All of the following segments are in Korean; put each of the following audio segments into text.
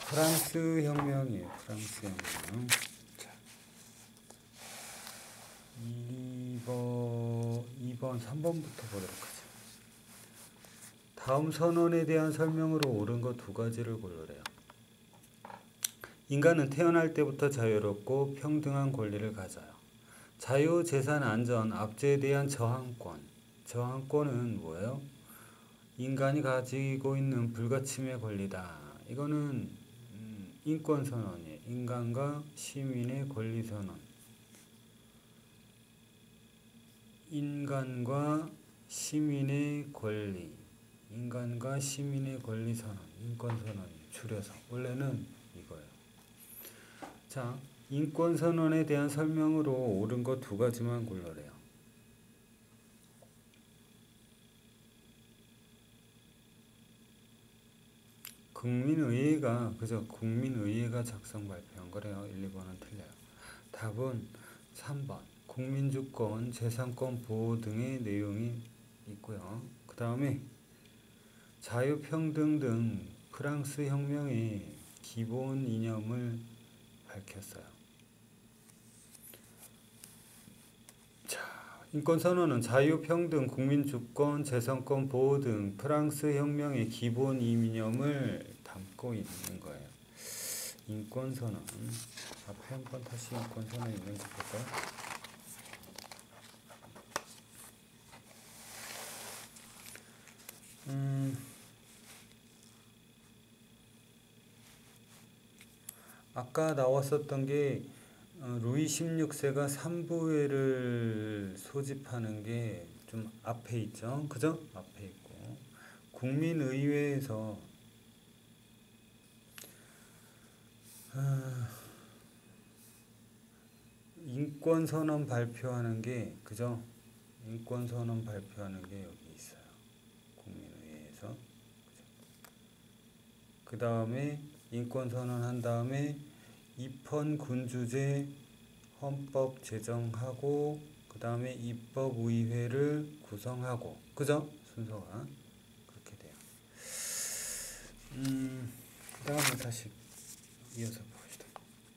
프랑스 혁명이에요. 프랑스 혁명. 자, 2번, 3번부터 보도록 하죠. 다음 선언에 대한 설명으로 옳은 것 두 가지를 고르래요. 인간은 태어날 때부터 자유롭고 평등한 권리를 가져요. 자유, 재산, 안전, 압제에 대한 저항권. 저항권은 뭐예요? 인간이 가지고 있는 불가침의 권리다. 이거는 인권선언이에요. 인간과 시민의 권리선언. 인간과 시민의 권리. 인간과 시민의 권리선언. 인권선언이에요. 줄여서. 원래는 이거예요. 자, 인권선언에 대한 설명으로 옳은 것 두 가지만 고르래요. 국민의회가 작성 발표한 거래요. 1, 2번은 틀려요. 답은 3번. 국민주권, 재산권 보호 등의 내용이 있고요. 그 다음에 자유평등 등 프랑스 혁명의 기본 이념을 밝혔어요. 자, 인권선언은 자유평등, 국민주권, 재산권 보호 등 프랑스 혁명의 기본 이념을 담고 있는 거예요. 인권선언. 앞에 한번 다시 인권선언 있는지 볼까요? 아까 나왔었던 게 루이 16세가 3부회를 소집하는 게 좀 앞에 있죠. 그죠? 앞에 있고. 국민의회에서 인권선언 발표하는 게, 그죠? 인권선언 발표하는 게 여기 있어요. 국민의회에서. 그 다음에 인권선언 한 다음에 입헌군주제 헌법 제정하고 그 다음에 입법의회를 구성하고, 그죠? 순서가 그렇게 돼요. 그 다음에 다시 이어서 봅시다.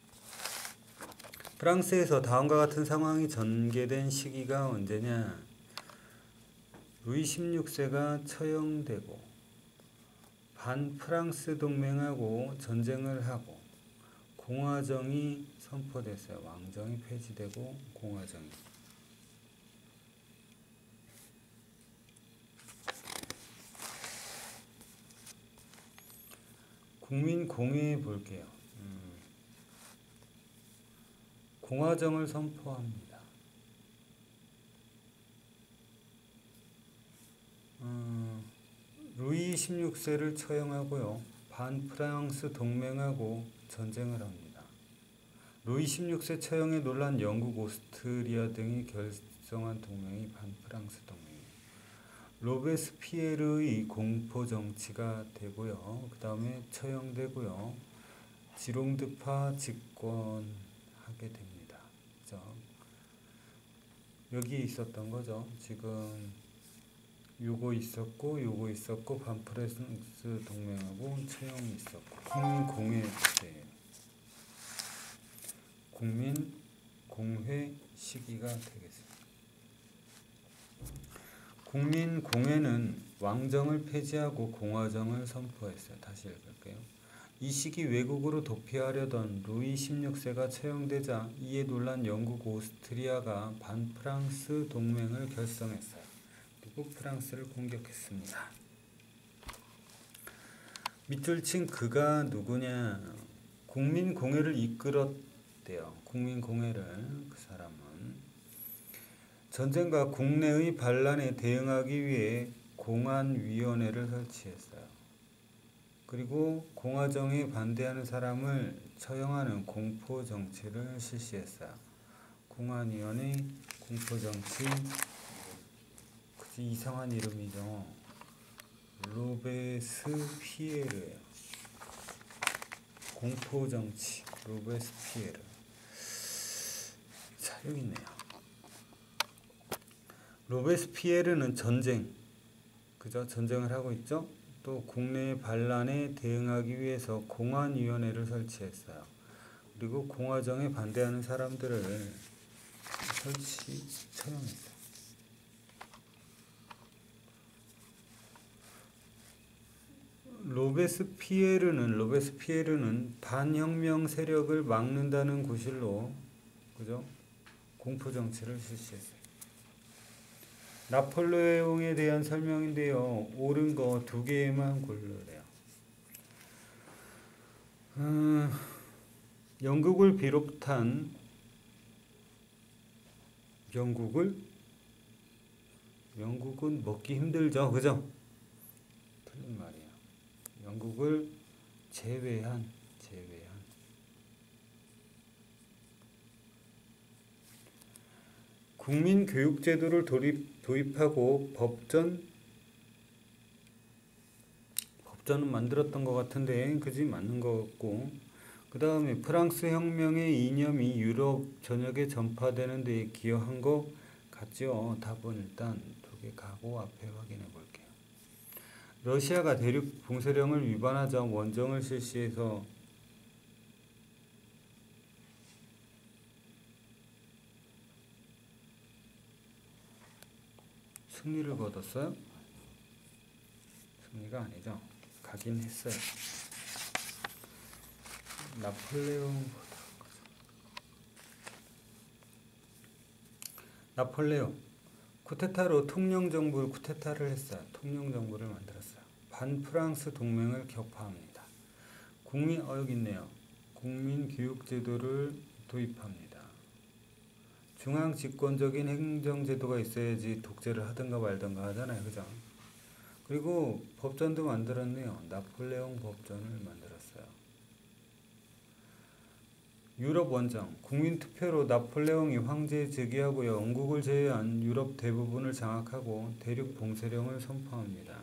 프랑스에서 다음과 같은 상황이 전개된 시기가 언제냐? 루이 16세가 처형되고 반프랑스 동맹하고 전쟁을 하고 공화정이 선포됐어요. 왕정이 폐지되고 공화정이. 국민공회 볼게요. 공화정을 선포합니다. 루이 16세를 처형하고요. 반프랑스 동맹하고 전쟁을 합니다. 루이 16세 처형에 놀란 영국, 오스트리아 등이 결성한 동맹이 반프랑스 동맹이에요. 로베스피에르의 공포정치가 되고요. 그 다음에 처형되고요. 지롱드파 집권하게 됩니다. 그죠? 여기 있었던 거죠. 지금 요거 있었고 반프랑스 동맹하고 처형이 있었고 국민공회 때 국민공회 시기가 되겠습니다. 국민공회는 왕정을 폐지하고 공화정을 선포했어요. 다시 읽을게요. 이 시기 외국으로 도피하려던 루이 16세가 처형되자 이에 놀란 영국, 오스트리아가 반프랑스 동맹을 결성했어요. 그리고 프랑스를 공격했습니다. 밑줄 친 그가 누구냐? 국민공회를 이끌었대요. 국민공회를. 그 사람은 전쟁과 국내의 반란에 대응하기 위해 공안위원회를 설치했어요. 그리고 공화정에 반대하는 사람을 처형하는 공포정치를 실시했어요. 공안위원회, 공포정치, 그치, 이상한 이름이죠. 로베스피에르예요. 공포정치, 로베스피에르. 자, 여기 있네요. 로베스피에르는 전쟁, 그죠? 전쟁을 하고 있죠. 또 국내 반란에 대응하기 위해서 공안위원회를 설치했어요. 그리고 공화정에 반대하는 사람들을 처형했어요. 로베스피에르는 반혁명 세력을 막는다는 구실로 그죠? 공포 정치를 실시했어요. 나폴레옹에 대한 설명인데요. 옳은 거 2개만 고르래요. 영국은 먹기 힘들죠. 그죠? 틀린 말이에요. 영국을 제외한 국민교육제도를 도입하고 법전은 만들었던 것 같은데 그지 맞는 것 같고, 그 다음에 프랑스 혁명의 이념이 유럽 전역에 전파되는 데 기여한 것 같죠. 답은 일단 2개 가고 앞에 확인해 볼게요. 러시아가 대륙 봉쇄령을 위반하자 원정을 실시해서 승리를 거뒀어요? 승리가 아니죠. 가긴 했어요. 나폴레옹 쿠데타로 통령정부를 쿠데타를 했어요. 통령정부를 만들었어요. 반프랑스 동맹을 격파합니다. 여기 있네요. 국민교육제도를 도입합니다. 중앙집권적인 행정제도가 있어야지 독재를 하든가 말든가 하잖아요. 그죠? 그리고 법전도 만들었네요. 나폴레옹 법전을 만들었어요. 유럽 원정 국민투표로 나폴레옹이 황제에 즉위하고요. 영국을 제외한 유럽 대부분을 장악하고 대륙 봉쇄령을 선포합니다.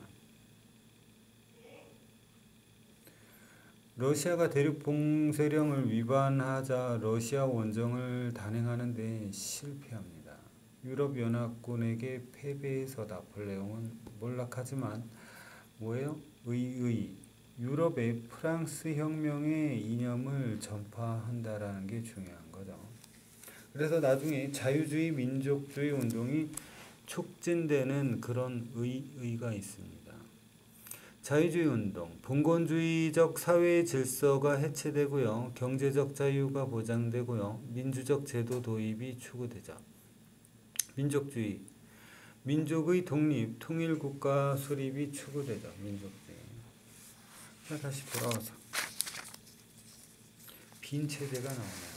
러시아가 대륙 봉쇄령을 위반하자 러시아 원정을 단행하는 데 실패합니다. 유럽 연합군에게 패배해서 나폴레옹은 몰락하지만 뭐예요? 유럽의 프랑스 혁명의 이념을 전파한다라는 게 중요한 거죠. 그래서 나중에 자유주의 민족주의 운동이 촉진되는 그런 의의가 있습니다. 자유주의 운동, 봉건주의적 사회 질서가 해체되고요. 경제적 자유가 보장되고요. 민주적 제도 도입이 추구되죠. 민족주의, 민족의 독립, 통일국가 수립이 추구되죠. 민족주의. 자, 다시 돌아와서 빈 체제가 나오네요.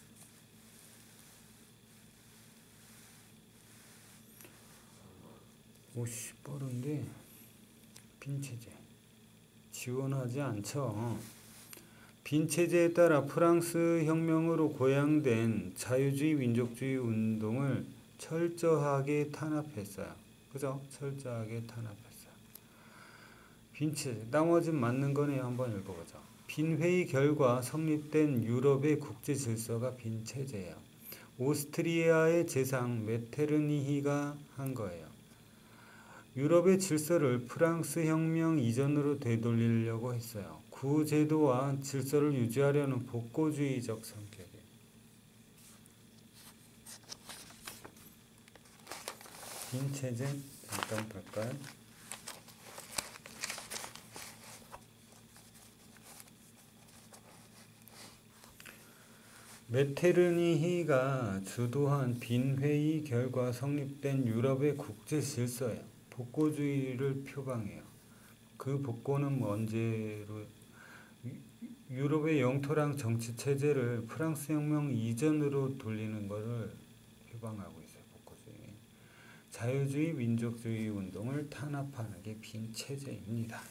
오씨, 빠른데 빈체제 지원하지 않죠. 빈체제에 따라 프랑스 혁명으로 고양된 자유주의 민족주의 운동을 철저하게 탄압했어요. 그죠? 철저하게 탄압했어요. 빈체제 나머진 맞는 거네요. 한번 읽어보죠. 빈회의 결과 성립된 유럽의 국제 질서가 빈체제예요. 오스트리아의 제상 메테르니히가 한 거예요. 유럽의 질서를 프랑스 혁명 이전으로 되돌리려고 했어요. 구제도와 질서를 유지하려는 복고주의적 성격이에요. 빈체제 잠깐 볼까요? 메테르니히가 주도한 빈회의 결과 성립된 유럽의 국제 질서예요. 복고주의를 표방해요. 그 복고는 언제로 유럽의 영토랑 정치 체제를 프랑스 혁명 이전으로 돌리는 것을 표방하고 있어요. 복고주의. 자유주의 민족주의 운동을 탄압하는 게 빈 체제입니다.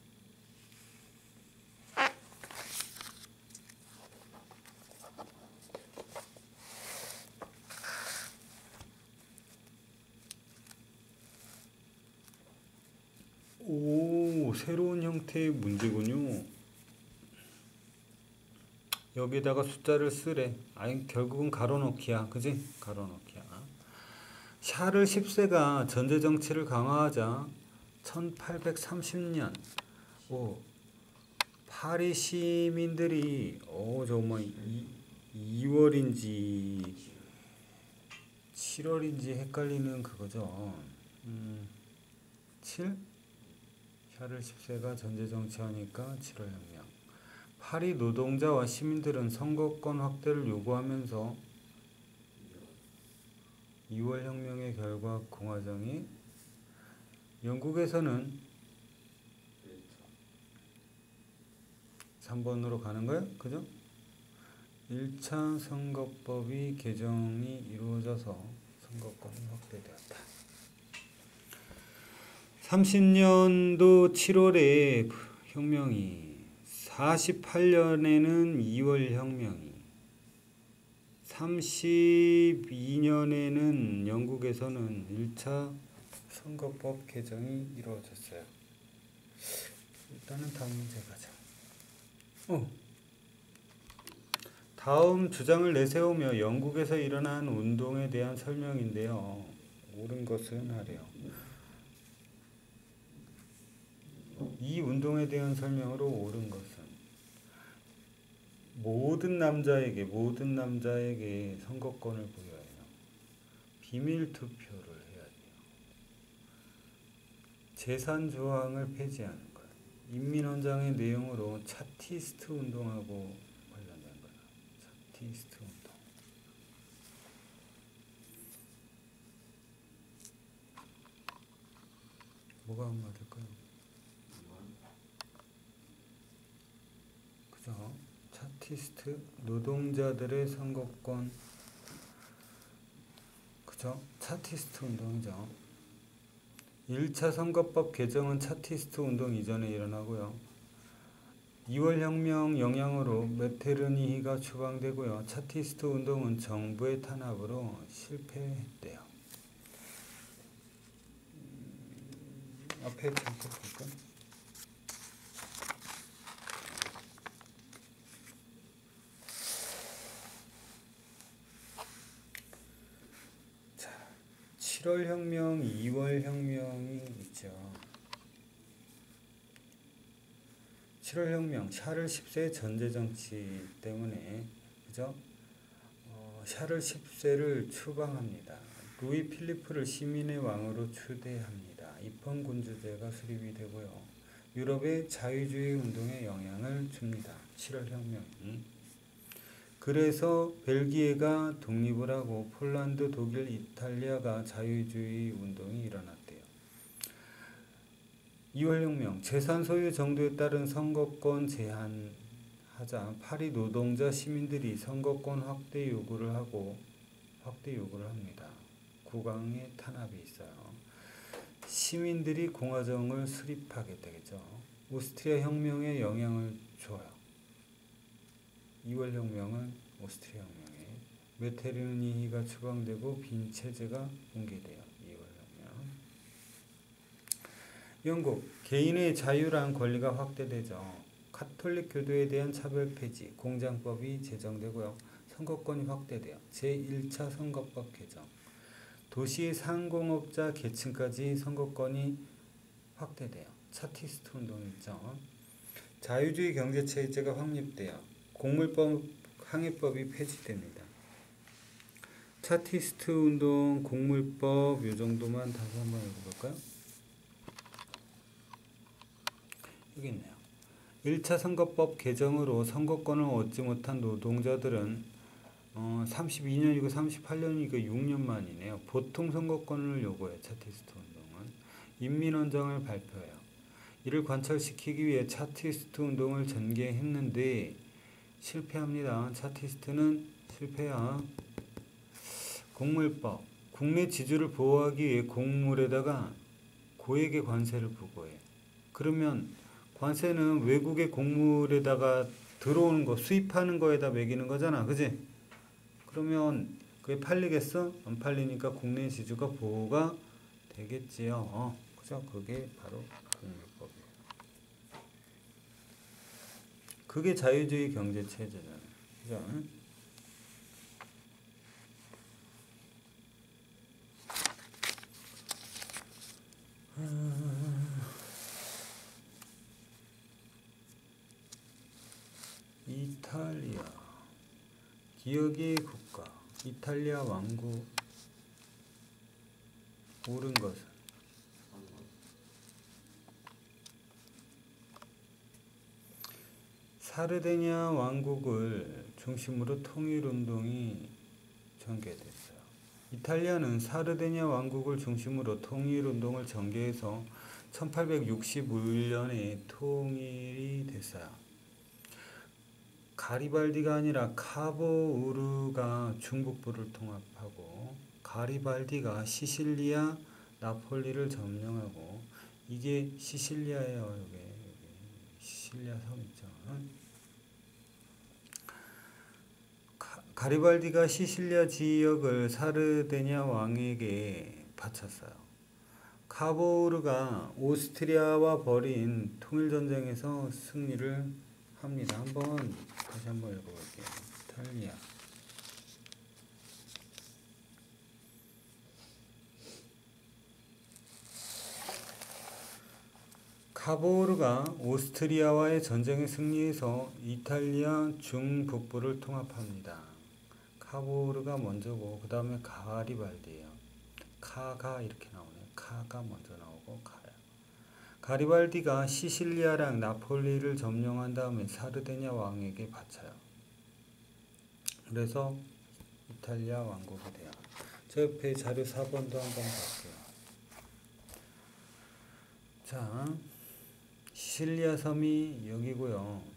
오, 새로운 형태의 문제군요. 여기다가 숫자를 쓰래. 아니, 결국은 가로넣기야. 그지? 가로넣기야. 샤를 10세가 전제정치를 강화하자 1830년 오, 파리 시민들이 정말 2월인지 7월인지 헷갈리는 그거죠. 7? 샤를 10세가 전제정치하니까 7월혁명. 파리 노동자와 시민들은 선거권 확대를 요구하면서 2월혁명의 결과 공화정이 영국에서는 3번으로 가는 거예요? 그죠? 1차 선거법이 개정이 이루어져서 선거권이 확대되었다. 30년도 7월에 혁명이, 48년에는 2월 혁명이, 32년에는 영국에서는 1차 선거법 개정이 이루어졌어요. 일단은 다음 문제 가자. 다음 주장을 내세우며 영국에서 일어난 운동에 대한 설명인데요. 옳은 것은 하래요. 이 운동에 대한 설명으로 옳은 것은 모든 남자에게 선거권을 부여해요. 비밀 투표를 해야 돼요. 재산 조항을 폐지하는 거예요. 인민헌장의 내용으로 차티스트 운동하고 관련된 거예요. 차티스트 운동. 뭐가 맞을까요? 그죠? 차티스트, 노동자들의 선거권, 그죠? 차티스트 운동이죠. 1차 선거법 개정은 차티스트 운동 이전에 일어나고요. 2월 혁명 영향으로 메테르니히가 추방되고요. 차티스트 운동은 정부의 탄압으로 실패했대요. 앞에 잠깐 볼까? 자, 7월 혁명, 2월 혁명이 있죠. 7월 혁명, 샤를 10세 전제 정치 때문에, 그죠? 샤를 10세를 추방합니다. 루이 필리프를 시민의 왕으로 추대합니다. 입헌군주제가 수립이 되고요. 유럽의 자유주의 운동에 영향을 줍니다. 7월 혁명이. 그래서 벨기에가 독립을 하고 폴란드, 독일, 이탈리아가 자유주의 운동이 일어났대요. 2월 혁명, 재산 소유 정도에 따른 선거권 제한하자 파리 노동자 시민들이 선거권 확대 요구를 합니다. 국왕의 탄압이 있어요. 시민들이 공화정을 수립하게 되겠죠. 오스트리아 혁명에 영향을 줘요. 2월 혁명은 오스트리아 혁명에 메테르니히가 추방되고 빈 체제가 붕괴돼요. 2월 혁명. 영국, 개인의 자유란 권리가 확대되죠. 카톨릭 교도에 대한 차별 폐지, 공장법이 제정되고요. 선거권이 확대돼요. 제1차 선거법 개정. 도시의 상공업자 계층까지 선거권이 확대돼요. 차티스트 운동 있죠. 자유주의 경제체제가 확립돼요. 곡물법, 항해법이 폐지됩니다. 차티스트 운동, 곡물법 요 정도만 다시 한번 읽어볼까요? 여기 있네요. 1차 선거법 개정으로 선거권을 얻지 못한 노동자들은 32년이고 38년이고 6년 만이네요. 보통 선거권을 요구해요. 차티스트 운동은. 인민헌장을 발표해요. 이를 관철시키기 위해 차티스트 운동을 전개했는데 실패합니다. 차티스트는 실패야. 곡물법. 국내 지주를 보호하기 위해 곡물에다가 고액의 관세를 부과해. 그러면 관세는 외국의 곡물에다가 들어오는 거, 수입하는 거에다 매기는 거잖아. 그지? 그러면 그게 팔리겠어? 안 팔리니까 국내 지주가 보호가 되겠지요. 그죠? 그게 바로 곡물법이에요. 그게 자유주의 경제체제잖아요. 그죠? 이탈리아 기억의 국가 이탈리아 왕국 옳은 것은 사르데냐 왕국을 중심으로 통일운동이 전개됐어요. 이탈리아는 사르데냐 왕국을 중심으로 통일운동을 전개해서 1861년에 통일이 됐어요. 가리발디가 아니라 카보우르가 중북부를 통합하고 가리발디가 시실리아 나폴리를 점령하고 이게 시실리아예요. 여기 시실리아 섬 있죠. 가리발디가 시실리아 지역을 사르데냐 왕에게 바쳤어요. 카보우르가 오스트리아와 벌인 통일전쟁에서 승리를 합니다. 다시 한번 읽어볼게요. 이탈리아 카보우르가 오스트리아와의 전쟁에 승리해서 이탈리아 중북부를 통합합니다. 카보우르가 먼저고 그 다음에 가리발디예요. 카가 이렇게 나오네요. 카가 먼저 나오고 가야. 가리발디가 시실리아랑 나폴리를 점령한 다음에 사르데냐 왕에게 바쳐요. 그래서 이탈리아 왕국이 돼요. 저 옆에 자료 4번도 한번 볼게요. 자, 시실리아 섬이 여기고요.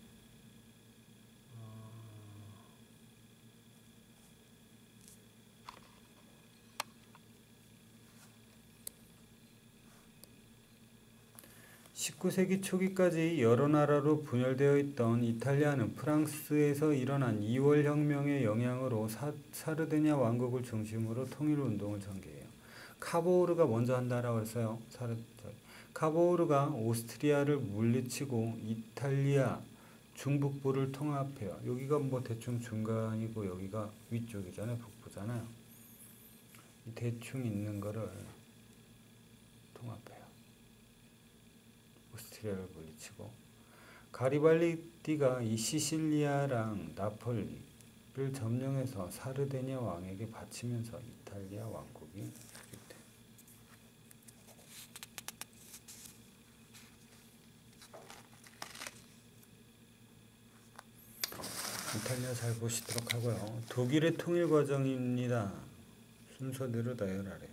19세기 초기까지 여러 나라로 분열되어 있던 이탈리아는 프랑스에서 일어난 2월 혁명의 영향으로 사르데냐 왕국을 중심으로 통일운동을 전개해요. 카보우르가 먼저 한다라고 했어요. 카보우르가 오스트리아를 물리치고 이탈리아 중북부를 통합해요. 여기가 뭐 대충 중간이고 여기가 위쪽이잖아요. 북부잖아요. 대충 있는 거를 통합해요. 오스트리아를 물리치고 가리발디가 이 시실리아랑 나폴리를 점령해서 사르데냐 왕에게 바치면서 이탈리아 왕국이 수립돼요. 이탈리아 잘 보시도록 하고요. 독일의 통일 과정입니다. 순서대로 나열하래요.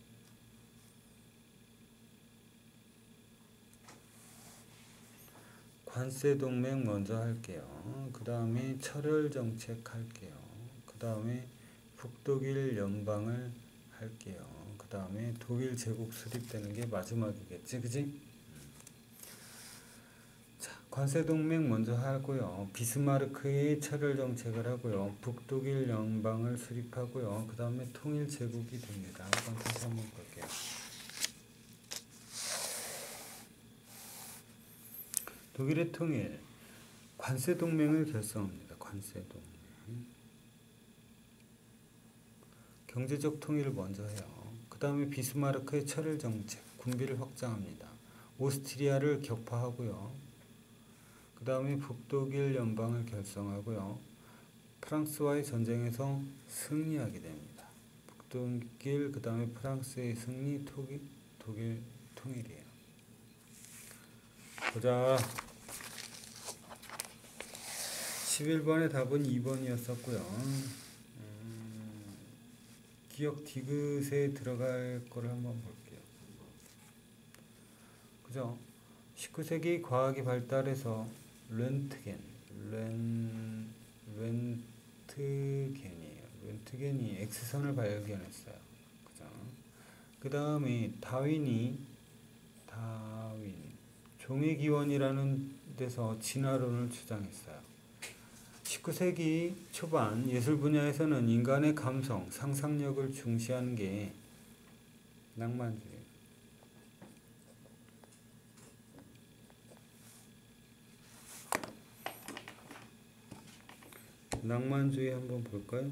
관세 동맹 먼저 할게요. 그 다음에 철혈 정책 할게요. 그 다음에 북독일 연방을 할게요. 그 다음에 독일 제국 수립되는 게 마지막이겠지, 그지? 자, 관세 동맹 먼저 하고요. 비스마르크의 철혈 정책을 하고요. 북독일 연방을 수립하고요. 그 다음에 통일 제국이 됩니다. 다시 한번 볼게요. 독일의 통일, 관세 동맹을 결성합니다. 관세 동맹. 경제적 통일을 먼저 해요. 그 다음에 비스마르크의 철혈 정책, 군비를 확장합니다. 오스트리아를 격파하고요. 그 다음에 북독일 연방을 결성하고요. 프랑스와의 전쟁에서 승리하게 됩니다. 북독일, 그 다음에 프랑스의 승리, 독일 통일이에요. 보자. 11번의 답은 2번이었었고요. 기억 디귿에 들어갈 거를 한번 볼게요. 그죠? 19세기 과학이 발달해서 렌트겐이 X선을 발견했어요. 그죠? 그 다음에 다윈 종의 기원이라는 데서 진화론을 주장했어요. 19세기 초반 예술 분야에서는 인간의 감성, 상상력을 중시하는 게 낭만주의. 낭만주의 한번 볼까요?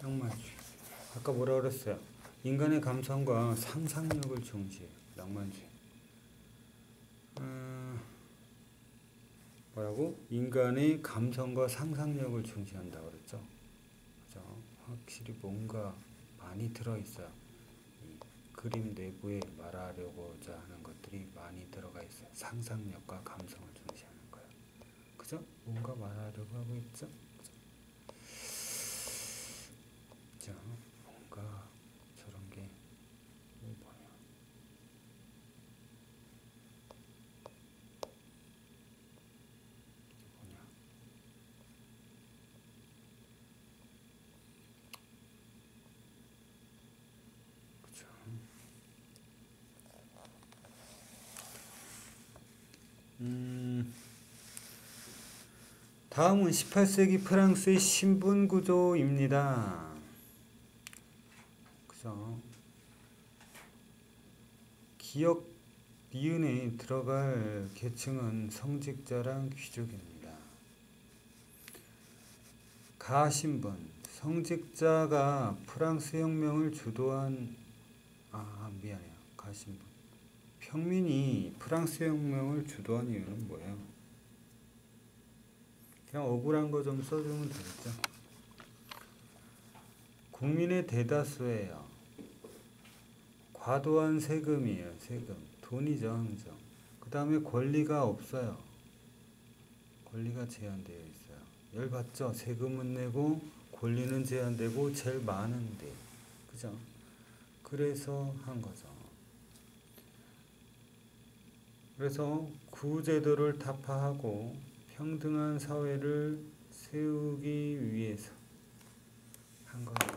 낭만주의. 아까 뭐라 그랬어요? 인간의 감성과 상상력을 중시해요. 낭만주의. 뭐라고? 인간의 감성과 상상력을 중시한다 그랬죠. 그죠? 확실히 뭔가 많이 들어있어요. 이 그림 내부에 말하려고자 하는 것들이 많이 들어가 있어요. 상상력과 감성을 중시하는 거예요. 그죠? 뭔가 말하려고 하고 있죠? 그죠? 자, 뭔가 저런 게 뭐냐? 그죠? 다음은 18세기 프랑스의 신분 구조입니다. 그죠? 기역 니은에 들어갈 계층은 성직자랑 귀족입니다. 가신분, 성직자가 프랑스 혁명을 주도한 미안해요. 가신분. 평민이 프랑스 혁명을 주도한 이유는 뭐예요? 그냥 억울한 거 좀 써주면 되겠죠. 국민의 대다수예요. 과도한 세금이에요. 세금. 돈이죠. 항상. 그 다음에 권리가 없어요. 권리가 제한되어 있어요. 열받죠? 세금은 내고 권리는 제한되고 제일 많은데. 그죠? 그래서 한 거죠. 그래서 구제도를 타파하고 평등한 사회를 세우기 위해서 한 거예요.